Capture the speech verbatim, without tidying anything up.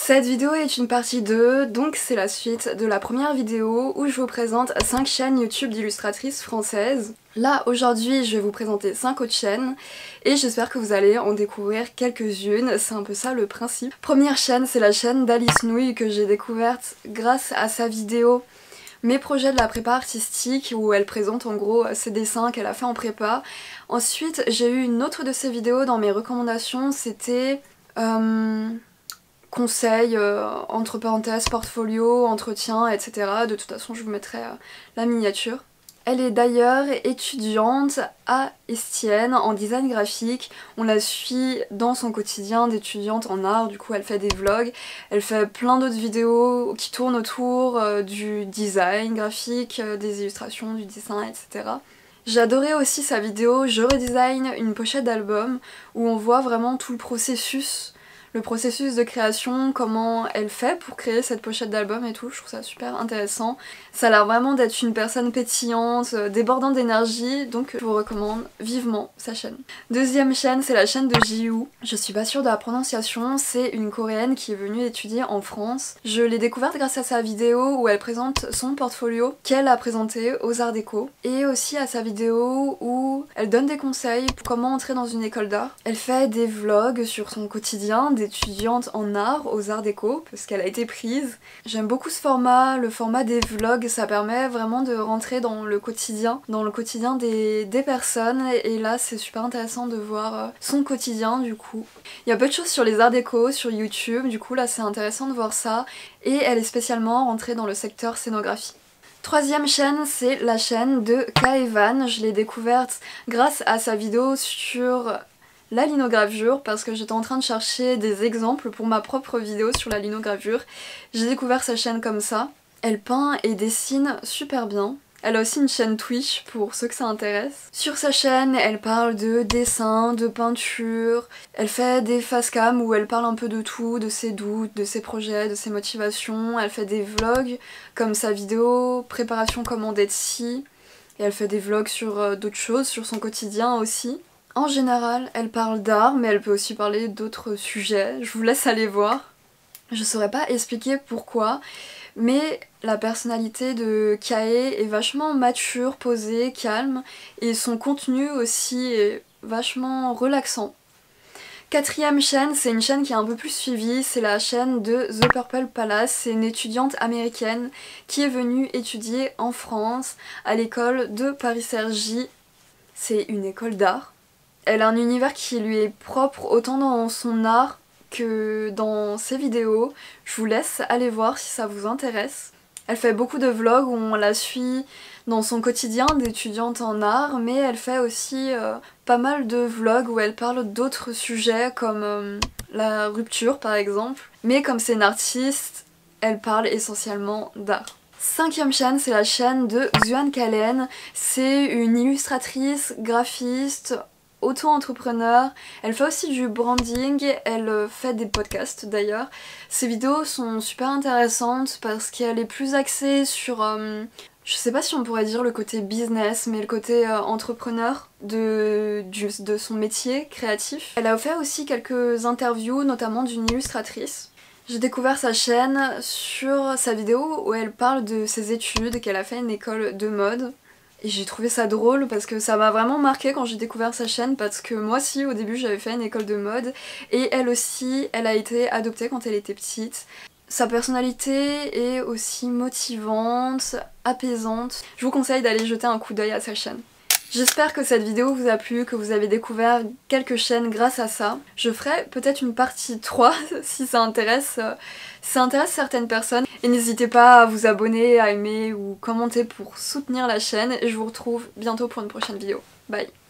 Cette vidéo est une partie deux, donc c'est la suite de la première vidéo où je vous présente cinq chaînes YouTube d'illustratrices françaises. Là, aujourd'hui, je vais vous présenter cinq autres chaînes et j'espère que vous allez en découvrir quelques-unes, c'est un peu ça le principe. Première chaîne, c'est la chaîne d'Alice Nouille que j'ai découverte grâce à sa vidéo Mes projets de la prépa artistique où elle présente en gros ses dessins qu'elle a fait en prépa. Ensuite, j'ai eu une autre de ses vidéos dans mes recommandations, c'était... Euh... conseils, euh, entre parenthèses, portfolio, entretien, et cetera. De toute façon, je vous mettrai euh, la miniature. Elle est d'ailleurs étudiante à Estienne en design graphique. On la suit dans son quotidien d'étudiante en art, du coup elle fait des vlogs, elle fait plein d'autres vidéos qui tournent autour euh, du design graphique, euh, des illustrations, du dessin, et cetera. J'ai adoré aussi sa vidéo Je redesign une pochette d'album où on voit vraiment tout le processus le processus de création, comment elle fait pour créer cette pochette d'album et tout, je trouve ça super intéressant. Ça a l'air vraiment d'être une personne pétillante, débordante d'énergie, donc je vous recommande vivement sa chaîne. Deuxième chaîne, c'est la chaîne de Jiwoo. Je suis pas sûre de la prononciation, c'est une coréenne qui est venue étudier en France. Je l'ai découverte grâce à sa vidéo où elle présente son portfolio qu'elle a présenté aux Arts Déco, et aussi à sa vidéo où elle donne des conseils pour comment entrer dans une école d'art. Elle fait des vlogs sur son quotidien, des étudiante en art aux Arts Déco parce qu'elle a été prise. J'aime beaucoup ce format, le format des vlogs, ça permet vraiment de rentrer dans le quotidien, dans le quotidien des, des personnes et là c'est super intéressant de voir son quotidien du coup. Il y a peu de choses sur les Arts Déco sur YouTube, du coup là c'est intéressant de voir ça et elle est spécialement rentrée dans le secteur scénographie. Troisième chaîne, c'est la chaîne de Kaevan. Je l'ai découverte grâce à sa vidéo sur la linogravure parce que j'étais en train de chercher des exemples pour ma propre vidéo sur la linogravure. J'ai découvert sa chaîne comme ça. Elle peint et dessine super bien. Elle a aussi une chaîne Twitch pour ceux que ça intéresse. Sur sa chaîne, elle parle de dessin, de peinture. Elle fait des facecam où elle parle un peu de tout, de ses doutes, de ses projets, de ses motivations. Elle fait des vlogs comme sa vidéo Préparation comment d'être si. Et elle fait des vlogs sur euh, d'autres choses, sur son quotidien aussi. En général, elle parle d'art, mais elle peut aussi parler d'autres sujets. Je vous laisse aller voir. Je saurais pas expliquer pourquoi, mais la personnalité de Kae est vachement mature, posée, calme, et son contenu aussi est vachement relaxant. Quatrième chaîne, c'est une chaîne qui est un peu plus suivie, c'est la chaîne de The Purple Palace. C'est une étudiante américaine qui est venue étudier en France à l'école de Paris-Cergy. C'est une école d'art. Elle a un univers qui lui est propre autant dans son art que dans ses vidéos. Je vous laisse aller voir si ça vous intéresse. Elle fait beaucoup de vlogs où on la suit dans son quotidien d'étudiante en art, mais elle fait aussi euh, pas mal de vlogs où elle parle d'autres sujets comme euh, la rupture par exemple. Mais comme c'est une artiste, elle parle essentiellement d'art. Cinquième chaîne, c'est la chaîne de Xuan Kalen. C'est une illustratrice, graphiste, auto-entrepreneur, elle fait aussi du branding, elle fait des podcasts d'ailleurs. Ses vidéos sont super intéressantes parce qu'elle est plus axée sur, euh, je sais pas si on pourrait dire le côté business, mais le côté euh, entrepreneur de, du, de son métier créatif. Elle a fait aussi quelques interviews, notamment d'une illustratrice. J'ai découvert sa chaîne sur sa vidéo où elle parle de ses études, qu'elle a fait une école de mode. Et j'ai trouvé ça drôle parce que ça m'a vraiment marqué quand j'ai découvert sa chaîne parce que moi aussi au début j'avais fait une école de mode et elle aussi, elle a été adoptée quand elle était petite. Sa personnalité est aussi motivante, apaisante. Je vous conseille d'aller jeter un coup d'œil à sa chaîne. J'espère que cette vidéo vous a plu, que vous avez découvert quelques chaînes grâce à ça. Je ferai peut-être une partie trois si ça intéresse, euh, si ça intéresse certaines personnes. Et n'hésitez pas à vous abonner, à aimer ou commenter pour soutenir la chaîne. Et je vous retrouve bientôt pour une prochaine vidéo. Bye!